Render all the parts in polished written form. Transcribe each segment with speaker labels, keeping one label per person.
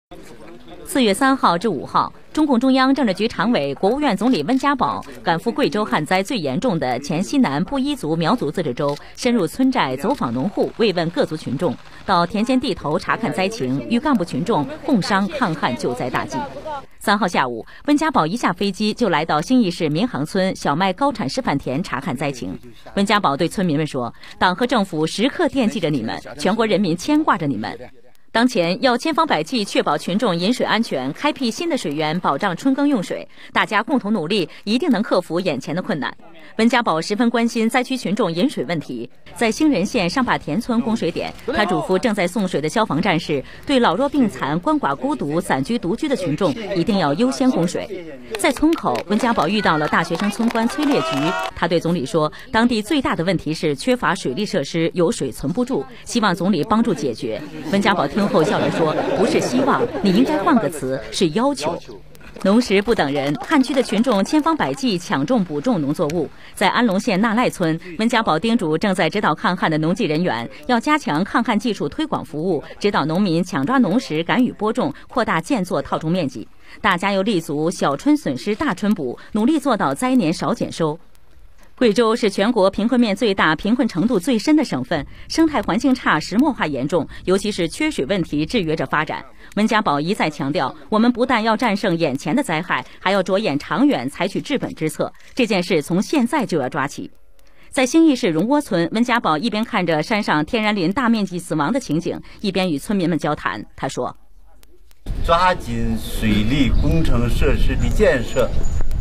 Speaker 1: 4月3号至5号，中共中央政治局常委、国务院总理温家宝赶赴贵州旱灾最严重的黔西南布依族苗族自治州，深入村寨走访农户，慰问各族群众，到田间地头查看灾情，与干部群众共商抗旱救灾大计。3号下午，温家宝一下飞机就来到兴义市民航村小麦高产示范田查看灾情。温家宝对村民们说：“党和政府时刻惦记着你们，全国人民牵挂着你们。当前要千方百计确保群众饮水安全，开辟新的水源，保障春耕用水。大家共同努力，一定能克服眼前的困难。”温家宝十分关心灾区群众饮水问题，在兴仁县上坝田村供水点，他嘱咐正在送水的消防战士，对老弱病残、鳏寡孤独、散居独居的群众一定要优先供水。在村口，温家宝遇到了大学生村官崔烈菊，他对总理说，当地最大的问题是缺乏水利设施，有水存不住，希望总理帮助解决。温家宝听后笑着说：“不是希望，你应该换个词，是要求。”农时不等人，旱区的群众千方百计抢种补种农作物。在安龙县纳赖村，温家宝叮嘱正在指导抗旱的农技人员，要加强抗旱技术推广服务，指导农民抢抓农时敢于播种，扩大间作套种面积。大家又立足小春损失大春补，努力做到灾年少减收。贵州是全国贫困面最大、贫困程度最深的省份，生态环境差、石墨化严重，尤其是缺水问题制约着发展。温家宝一再强调，我们不但要战胜眼前的灾害，还要着眼长远，采取治本之策。这件事从现在就要抓起。在兴义市荣窝村，温家宝一边看着山上天然林大面积死亡的情景，一边与村民们交谈。他说：“
Speaker 2: 抓紧水利工程设施的建设，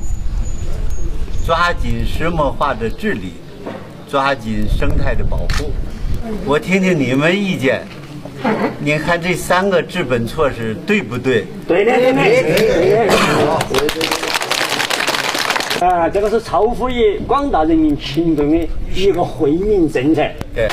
Speaker 2: 抓紧石墨化的治理，抓紧生态的保护。我听听你们意见，你看这3个治本措施对不对？”
Speaker 3: 对的。这个是超乎于广大人民群众的一个惠民政策。
Speaker 2: 对。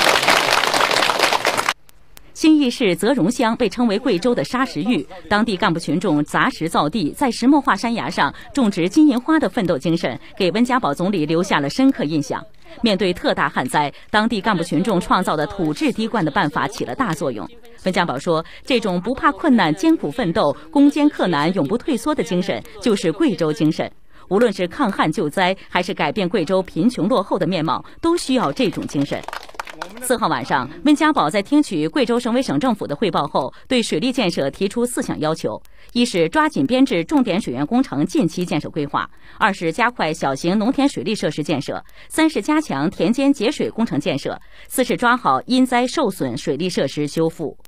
Speaker 1: 兴义市泽荣乡被称为贵州的沙石峪，当地干部群众砸石造地，在石墨化山崖上种植金银花的奋斗精神，给温家宝总理留下了深刻印象。面对特大旱灾，当地干部群众创造的土质滴灌的办法起了大作用。温家宝说，这种不怕困难、艰苦奋斗、攻坚克难、永不退缩的精神，就是贵州精神。无论是抗旱救灾，还是改变贵州贫穷落后的面貌，都需要这种精神。4号晚上，温家宝在听取贵州省委省政府的汇报后，对水利建设提出4项要求：一是抓紧编制重点水源工程近期建设规划；2是加快小型农田水利设施建设；3是加强田间节水工程建设；4是抓好因灾受损水利设施修复。